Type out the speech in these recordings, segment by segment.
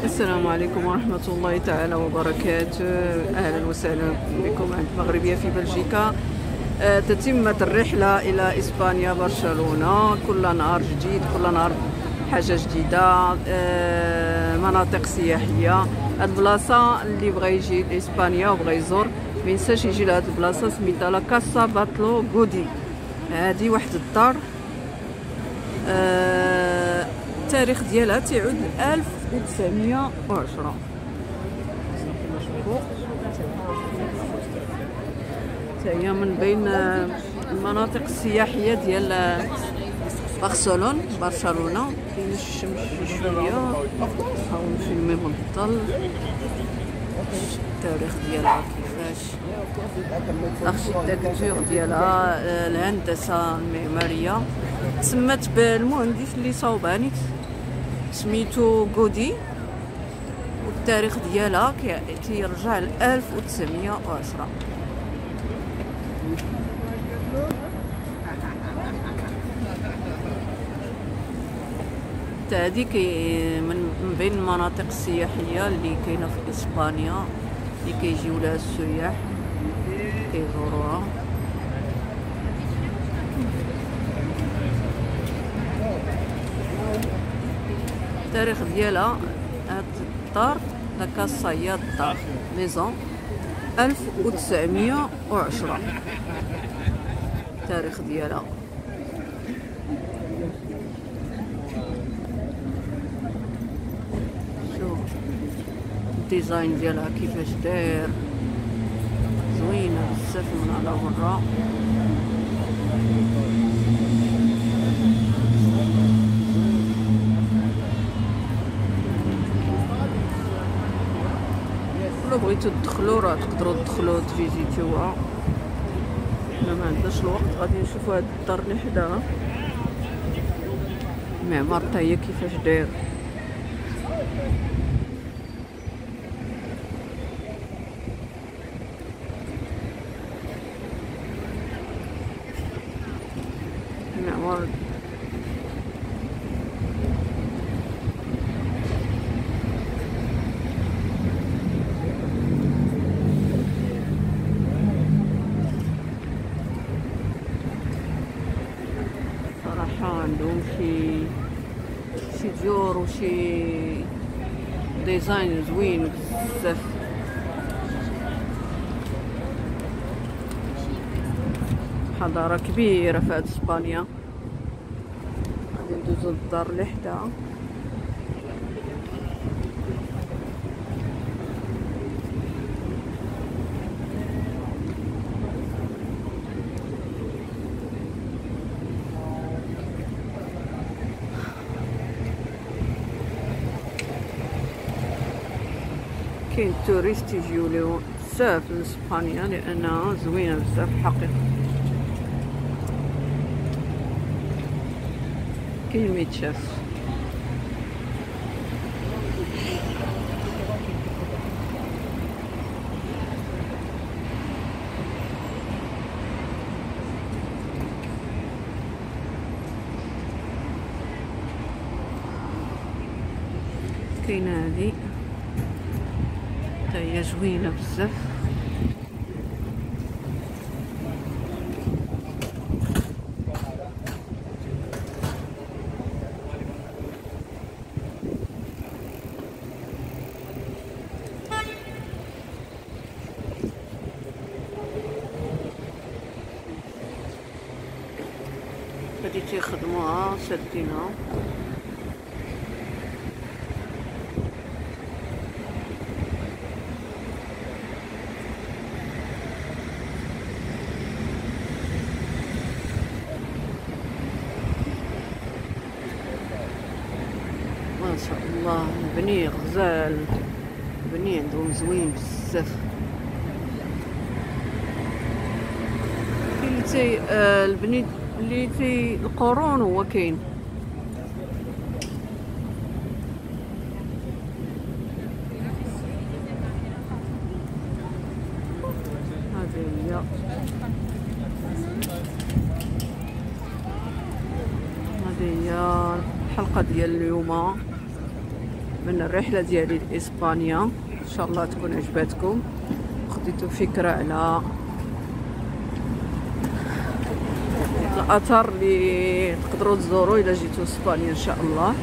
السلام عليكم ورحمة الله تعالى وبركاته. أهلا وسهلا بكم عند مغربية في بلجيكا. تتمة الرحلة إلى إسبانيا برشلونة، كل نهار جديد، كل نهار حاجة جديدة. مناطق سياحية. هاد البلاصة اللي بغى يجي لإسبانيا وبغى يزور مينساش يجي لهاد البلاصة سميتها لا كاسا باتلو غودي. هادي واحد الدار التاريخ ديالها تعود ل 1910. هي من بين المناطق السياحية ديال برشلونة. كاين الشمس شوية، نحاول نفيلمي من الظل. التاريخ ديالها كيفاش، الاركيتكتور ديالها، الهندسة المعمارية. تسمات بالمهندس اللي صاوبها سميتو غودي، والتاريخ ديالها كيرجع ل 1910. هادي من بين المناطق السياحية اللي كاينة في إسبانيا، اللي كيجيو لها السياح كيزوروها. التاريخ ديالها، هاد الدار لا كاسا هي الدار ميزون 1910. التاريخ ديالها شوف الديزاين ديالها كيفاش داير، زوينة بزاف من على برا. لو بغيتو تدخلوا راه تقدروا تدخلوا تفيزيتيوها. حنا ما عندناش الوقت، غادي نشوفوا هاد الدار اللي حداها، المعمار حتى هي كيفاش داير. المعمار عندهم شي ديور وشي ديزاين زوين بزاف. حضارة كبيرة في هاد اسبانيا. غادي ندوزو للدار اللي حداها. كاين توريست يجيو ليهم بزاف لاسبانيا لانها زوينه بزاف الحقيقه. كاين ميتشاف. كاين هادي هي زوينة بزاف. هادي تيخدموها سادينها. ما شاء الله البني غزال، البني عندهم زوين بزاف. كاين تي البني اللي تي القرون هو كاين. هذه هي الحلقة ديال اليوم. من الرحلة ديالي لإسبانيا. إن شاء الله تكون عجبتكم، خديتو فكرة على الآثار اللي تقدروا تزوروا إلا جيتوا إسبانيا إن شاء الله.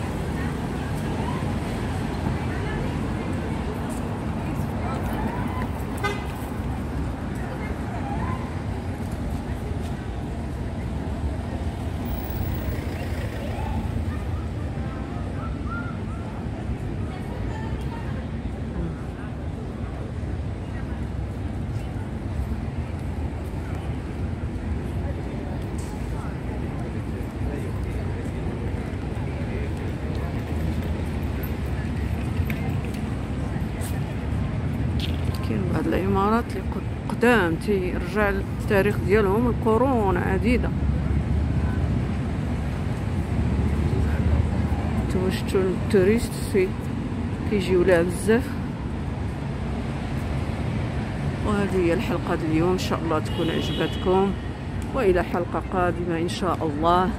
كاين بعض العمارات اللي قدام تيرجع التاريخ ديالهم القرون عديدة. نتوما شفتوا التوريست كيجيو لها بزاف. وهذه هي الحلقة ديال اليوم، ان شاء الله تكون عجبتكم، والى حلقة قادمة ان شاء الله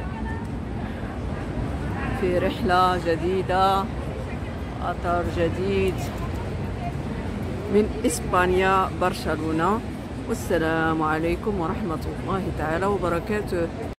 في رحلة جديدة، اثار جديد من إسبانيا برشلونة. والسلام عليكم ورحمة الله تعالى وبركاته.